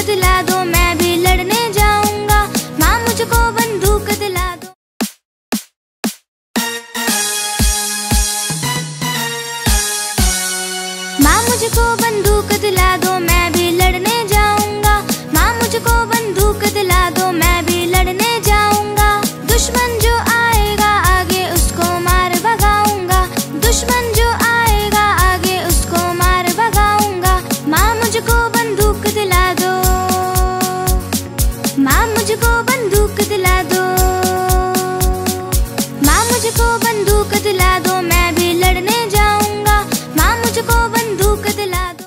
दिला दो, मैं भी लड़ने जाऊंगा। माँ मुझको बंदूक दिला दो। माँ मुझको बंदूक दिला दो, मैं भी लड़ने जाऊंगा। माँ मुझको बंदूक दिला दो, मैं भी लड़ने जाऊंगा। दुश्मन जो आएगा आगे उसको मार भगाऊंगा। दुश्मन जो आएगा आगे उसको मार भगाऊंगा। माँ मुझको बंदूक दिला दो। माँ मुझको बंदूक दिला दो। माँ मुझको बंदूक दिला दो, मैं भी लड़ने जाऊंगा। माँ मुझको बंदूक दिला दो।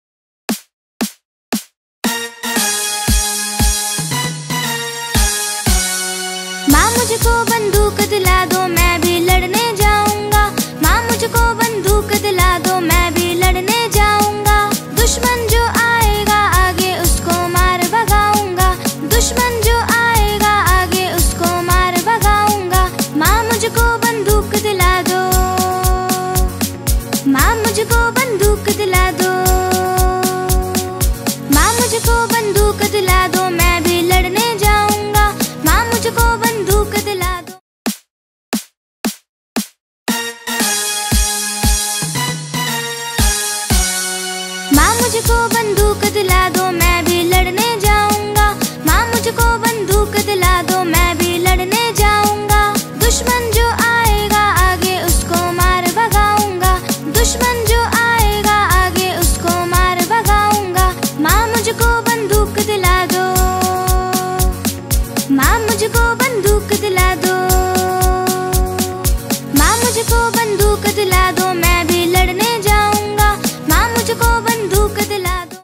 माँ मुझको बंदूक दिला दो, मैं भी लड़ने जाऊंगा। माँ मुझको बंदूक दिला दो, मैं भी लड़ने जाऊंगा। दुश्मन जो आएगा आगे उसको मार भगाऊंगा। दुश्मन जो आएगा आगे उसको मार भगाऊंगा। माँ मुझको बंदूक दिला दो। माँ मुझको बंदूक दिला दो। माँ मुझको बंदूक दिला दो, मैं भी लड़ने जाऊंगा। माँ मुझको बंदूक दिला दो। माँ मुझको बंदूक दिला दो, मैं भी लड़ने जाऊंगा। माँ मुझको बंदूक दिला दो, मैं भी लड़ने जाऊंगा। दुश्मन जो आएगा आगे उसको मार भगाऊंगा। दुश्मन जो आएगा आगे उसको मार भगाऊंगा। माँ मुझको बंदूक दिला दो। माँ मुझको बंदूक दिला दो। माँ मुझको बंदूक दिला दो, मैं भी लड़ने जाऊंगा। माँ मुझको बंदूक दिला दो।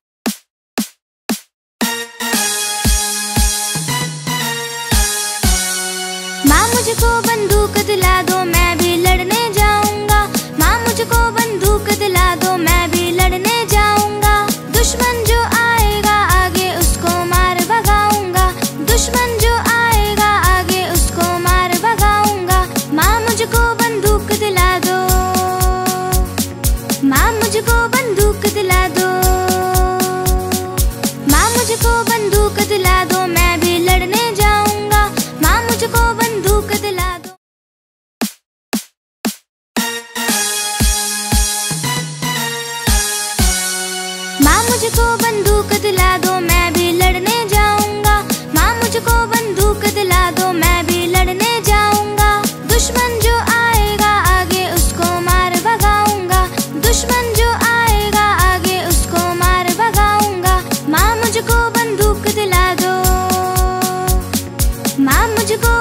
माँ मुझको बंदूक दिला दो, मैं भी लड़ने जाऊंगा। माँ मुझको बंदूक दिला दो, मैं भी लड़ने जाऊंगा। दुश्मन जो आएगा आगे उसको मार भगाऊंगा। दुश्मन जो आएगा आगे उसको मार भगाऊंगा। माँ मुझको बंदूक दिला दो। माँ मुझको बंदूक दिला दो। माँ मुझको बंदूक दिला दो, मैं भी लड़ने जाऊंगा। माँ मुझको बंदूक दिला दो। माँ मुझको बंदूक दिला दो, मैं भी लड़ने जाऊंगा। माँ मुझको बंदूक दिला दो, मैं भी लड़ने जाऊंगा। दुश्मन जो आएगा आगे उसको मार भगाऊंगा। दुश्मन जो आएगा आगे उसको मार भगाऊंगा। माँ मुझको बंदूक दिला दो। माँ मुझको